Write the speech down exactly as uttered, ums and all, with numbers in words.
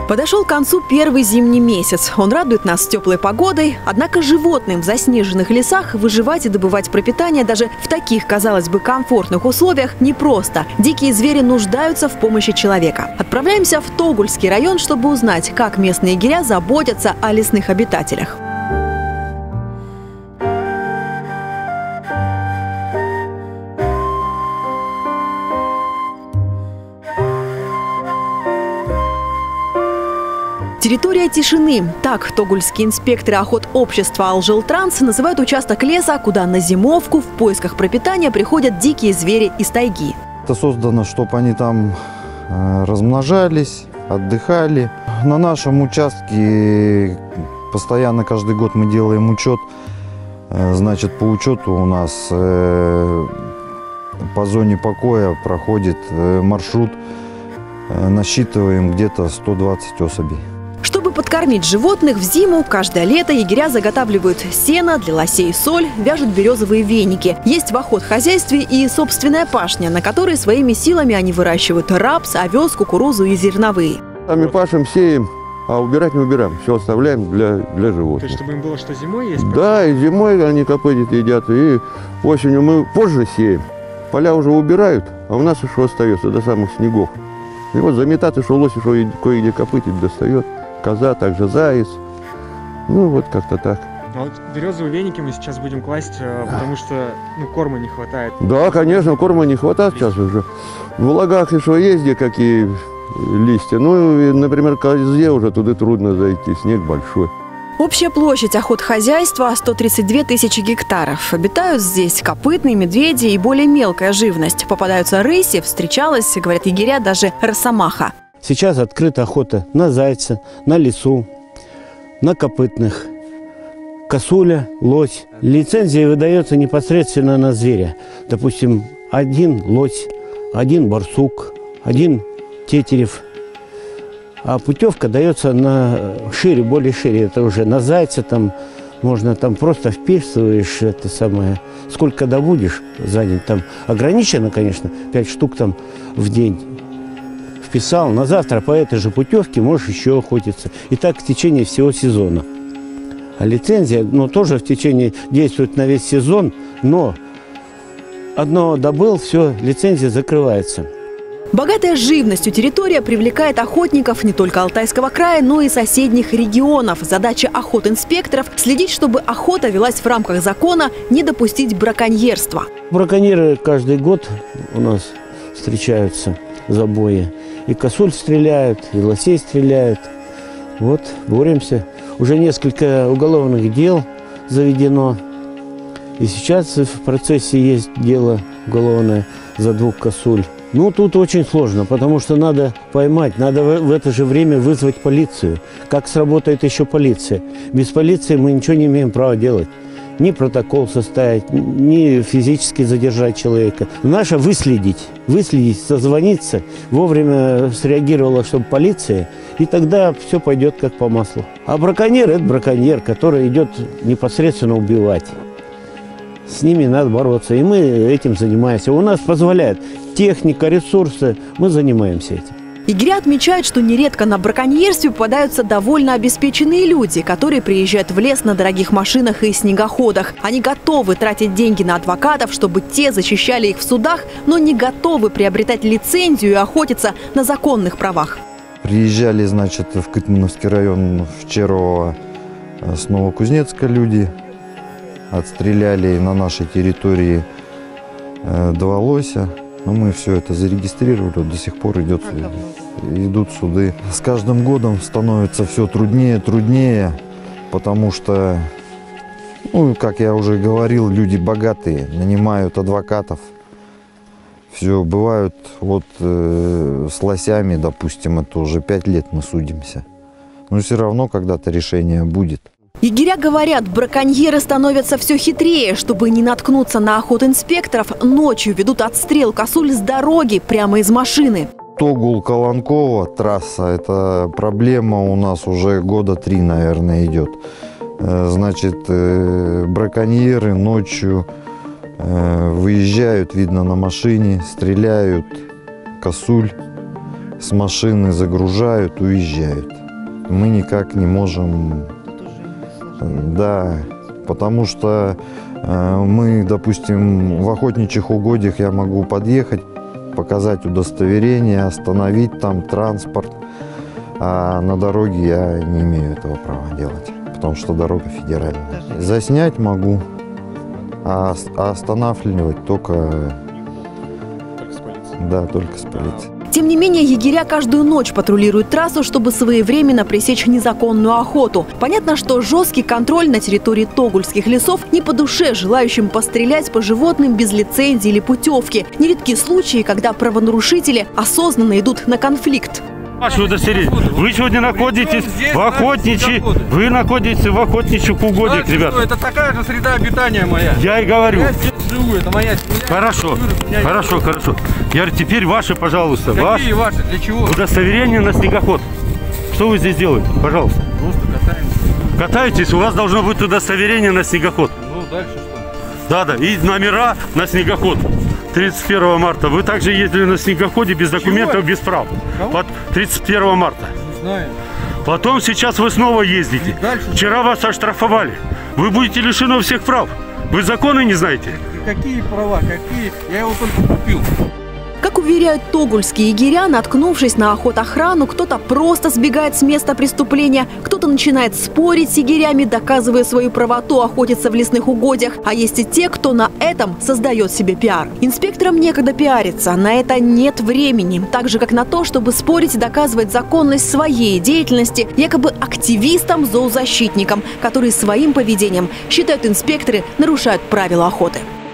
Подошел к концу первый зимний месяц. Он радует нас теплой погодой. Однако животным в заснеженных лесах выживать и добывать пропитание даже в таких, казалось бы, комфортных условиях непросто. Дикие звери нуждаются в помощи человека. Отправляемся в Тогульский район, чтобы узнать, как местные егеря заботятся о лесных обитателях. Территория тишины. Так тогульские инспекторы охотобщества «Алжилтранс» называют участок леса, куда на зимовку в поисках пропитания приходят дикие звери из тайги. Это создано, чтобы они там размножались, отдыхали. На нашем участке постоянно каждый год мы делаем учет. Значит, по учету у нас по зоне покоя проходит маршрут. Насчитываем где-то сто двадцать особей. Чтобы подкормить животных в зиму, каждое лето егеря заготавливают сено, для лосей соль, вяжут березовые веники. Есть в охотхозяйстве и собственная пашня, на которой своими силами они выращивают рапс, овес, кукурузу и зерновые. Сами пашем, сеем, а убирать не убираем. Все оставляем для, для животных. То есть, чтобы им было что зимой есть? Да, и зимой они копытят, едят, и осенью мы позже сеем. Поля уже убирают, а у нас еще остается до самых снегов. И вот заметаты, что лось, что кое-где копытит, достает. Коза, также заяц. Ну, вот как-то так. А вот березовые веники мы сейчас будем класть, потому что ну, корма не хватает. Да, конечно, корма не хватает сейчас уже. В лагах еще есть где какие листья. Ну, например, козе уже туда трудно зайти, снег большой. Общая площадь охотхозяйства – сто тридцать две тысячи гектаров. Обитают здесь копытные, медведи и более мелкая живность. Попадаются рыси, встречалась, говорят егеря, даже росомаха. Сейчас открыта охота на зайца, на лису, на копытных, косуля, лось. Лицензия выдается непосредственно на зверя. Допустим, один лось, один барсук, один тетерев. А путевка дается на шире, более шире. Это уже на зайца, там можно там просто вписываешь это самое. Сколько добудешь за день. Там ограничено, конечно, пять штук там в день. Вписал, на завтра по этой же путевке можешь еще охотиться. И так в течение всего сезона. А лицензия, ну, тоже в течение действует на весь сезон, но одно добыл, все, лицензия закрывается. Богатая живностью территория привлекает охотников не только Алтайского края, но и соседних регионов. Задача охотинспекторов – следить, чтобы охота велась в рамках закона, не допустить браконьерства. Браконьеры каждый год у нас встречаются, забои. И косуль стреляют, и лосей стреляют. Вот, боремся. Уже несколько уголовных дел заведено. И сейчас в процессе есть дело уголовное за двух косуль. Ну, тут очень сложно, потому что надо поймать, надо в это же время вызвать полицию. Как сработает еще полиция? Без полиции мы ничего не имеем права делать. Ни протокол составить, ни физически задержать человека. Наше выследить, выследить, созвониться, вовремя среагировала, чтобы полиция, и тогда все пойдет как по маслу. А браконьер – это браконьер, который идет непосредственно убивать. С ними надо бороться, и мы этим занимаемся. У нас позволяет техника, ресурсы, мы занимаемся этим. Егеря отмечают, что нередко на браконьерстве попадаются довольно обеспеченные люди, которые приезжают в лес на дорогих машинах и снегоходах. Они готовы тратить деньги на адвокатов, чтобы те защищали их в судах, но не готовы приобретать лицензию и охотиться на законных правах. Приезжали, значит, в Кытмановский район, в Черово, с Новокузнецка люди. Отстреляли на нашей территории два лося. Но мы все это зарегистрировали, до сих пор идет, идут суды. С каждым годом становится все труднее, труднее, потому что, ну, как я уже говорил, люди богатые, нанимают адвокатов. Все, бывают, вот э, с лосями, допустим, это уже пять лет мы судимся. Но все равно когда-то решение будет. Егеря говорят, браконьеры становятся все хитрее. Чтобы не наткнуться на охотинспекторов, ночью ведут отстрел косуль с дороги, прямо из машины. Тогул-Колонково трасса, это проблема у нас уже года три, наверное, идет. Значит, браконьеры ночью выезжают, видно, на машине, стреляют косуль. с машины загружают, уезжают. Мы никак не можем, да, потому что э, мы, допустим, в охотничьих угодьях я могу подъехать, показать удостоверение, остановить там транспорт, а на дороге я не имею этого права делать, потому что дорога федеральная. Заснять могу, а, а останавливать только, Только с полицией. да, только с полицией. Тем не менее, егеря каждую ночь патрулируют трассу, чтобы своевременно пресечь незаконную охоту. Понятно, что жесткий контроль на территории Тогульских лесов не по душе желающим пострелять по животным без лицензии или путевки. Нередки случаи, когда правонарушители осознанно идут на конфликт. Ваше удостоверение. Вы сегодня находитесь в охотничьи, вы находитесь в охотничьих угодьях, ребята. Это такая же среда обитания моя. Я и говорю. Я здесь живу, это моя семья. Хорошо, хорошо, хорошо. Я говорю, теперь ваши, пожалуйста, Какие ваше ваши? Для чего? удостоверение на снегоход. Что вы здесь делаете? Пожалуйста. Просто катаемся. Катаетесь, у вас должно быть удостоверение на снегоход. Ну, дальше что? Да-да, и номера на снегоход. тридцать первого марта. Вы также ездили на снегоходе без документов, без прав. Кого? Под тридцать первого марта. Не знаю. Потом сейчас вы снова ездите. И дальше? Вчера вас оштрафовали. Вы будете лишены всех прав. Вы законы не знаете? Какие права? Какие? Я его только купил. Как уверяют тогульские егеря, наткнувшись на охотохрану, кто-то просто сбегает с места преступления, кто-то начинает спорить с егерями, доказывая свою правоту охотиться в лесных угодьях. А есть и те, кто на этом создает себе пиар. Инспекторам некогда пиариться, на это нет времени. Так же, как на то, чтобы спорить и доказывать законность своей деятельности якобы активистам-зоозащитникам, которые своим поведением, считают инспекторы, нарушают правила охоты.